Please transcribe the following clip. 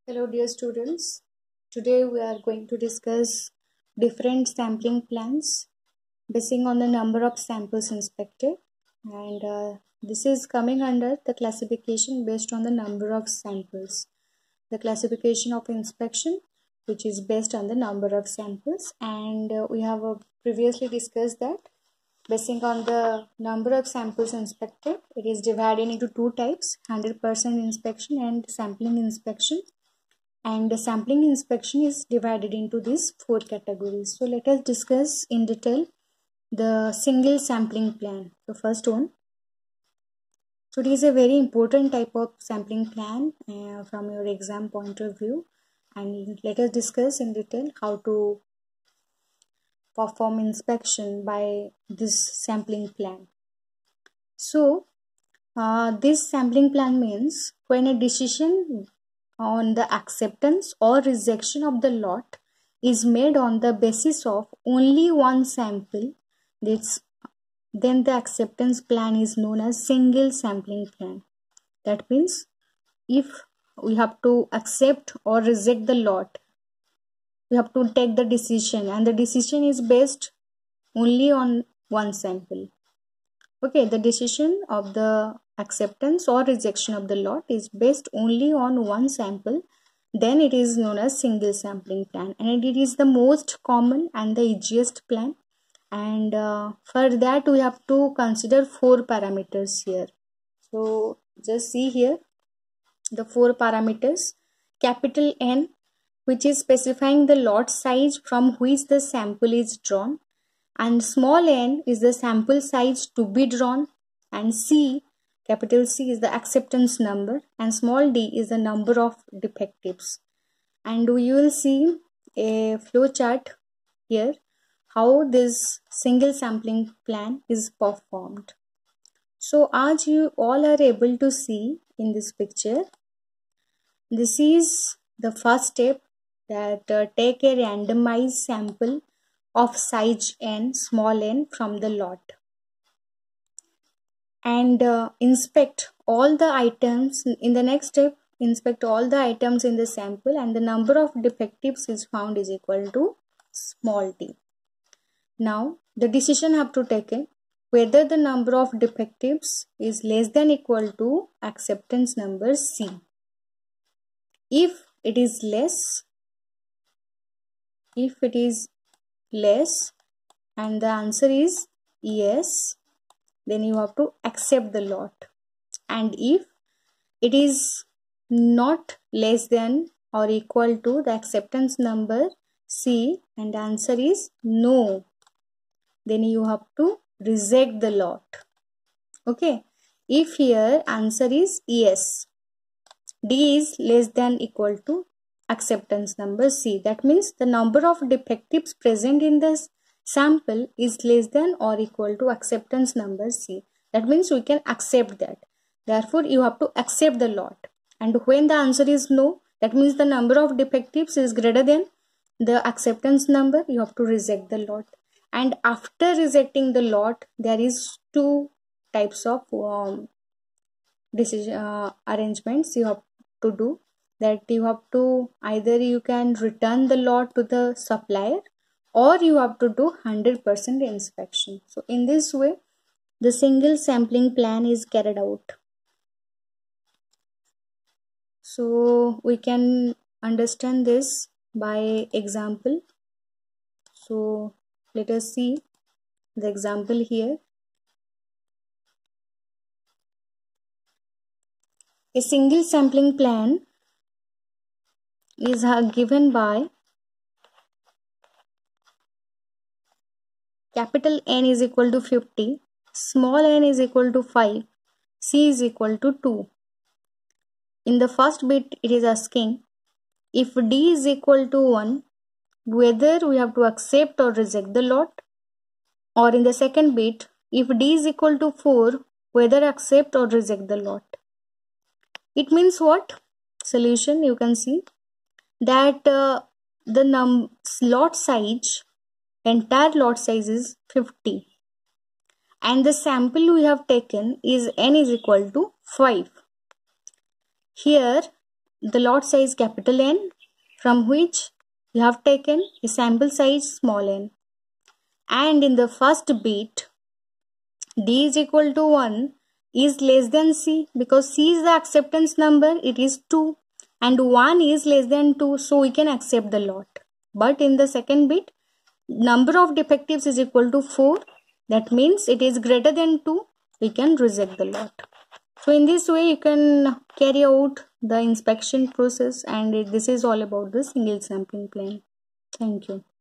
Hello dear students, today we are going to discuss different sampling plans basing on the number of samples inspected, and this is coming under the classification based on the number of samples. The classification of inspection, which is based on the number of samples, and we have previously discussed that basing on the number of samples inspected, it is divided into two types: 100% inspection and sampling inspection. And the sampling inspection is divided into these four categories. So let us discuss in detail the single sampling plan. The first one. So it is a very important type of sampling plan from your exam point of view, and let us discuss in detail how to perform inspection by this sampling plan. So this sampling plan means when a decision on the acceptance or rejection of the lot is made on the basis of only one sample, then the acceptance plan is known as single sampling plan. That means if we have to accept or reject the lot, we have to take the decision, and the decision is based only on one sample. Okay, the decision of the acceptance or rejection of the lot is based only on one sample, then it is known as single sampling plan, and it is the most common and the easiest plan. And for that we have to consider four parameters here. So just see here the four parameters. Capital N, which is specifying the lot size from which the sample is drawn, and small n is the sample size to be drawn, and C, capital C, is the acceptance number, and small d is the number of defectives. And we will see a flow chart here how this single sampling plan is performed. So as you all are able to see in this picture, this is the first step, that take a randomized sample of size n, small n, from the lot, and inspect all the items. In the next step, inspect all the items in the sample, and the number of defectives is found is equal to small d. Now the decision have to taken whether the number of defectives is less than equal to acceptance number C. If it is less, and the answer is yes, then you have to accept the lot. And if it is not less than or equal to the acceptance number C and the answer is no, then you have to reject the lot. Okay, if here answer is yes, D is less than equal to acceptance number C, that means the number of defectives present in this sample is less than or equal to acceptance number C. That means we can accept that. Therefore, you have to accept the lot. And when the answer is no, that means the number of defectives is greater than the acceptance number, you have to reject the lot. And after rejecting the lot, there is two types of decision arrangements you have to do. That you have to either you can return the lot to the supplier, or you have to do 100% inspection. So in this way, the single sampling plan is carried out. So we can understand this by example. So let us see the example here. A single sampling plan is given by capital N is equal to 50, small n is equal to 5, C is equal to 2. In the first bit, it is asking if D is equal to 1, whether we have to accept or reject the lot. Or in the second bit, if D is equal to 4, whether accept or reject the lot. It means what? Solution, you can see that the lot size, entire lot size is 50, and the sample we have taken is n is equal to 5. Here the lot size capital N, from which you have taken a sample size small n. And in the first bit, D is equal to 1 is less than C, because C is the acceptance number, it is 2, and 1 is less than 2, so we can accept the lot. But in the second bit, number of defectives is equal to 4, that means it is greater than 2, we can reject the lot. So in this way you can carry out the inspection process, and this is all about the single sampling plan. Thank you.